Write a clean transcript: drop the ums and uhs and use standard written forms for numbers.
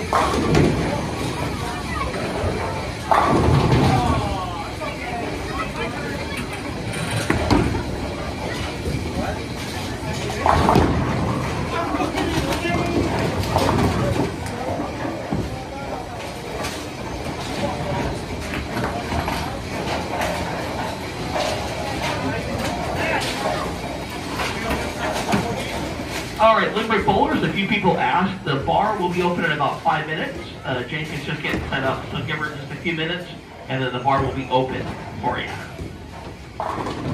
All right, Limerick Bowlers, a few people asked. The bar will be open in about 5 minutes. Jason's just getting set up, so give her just a few minutes, and then the bar will be open for you.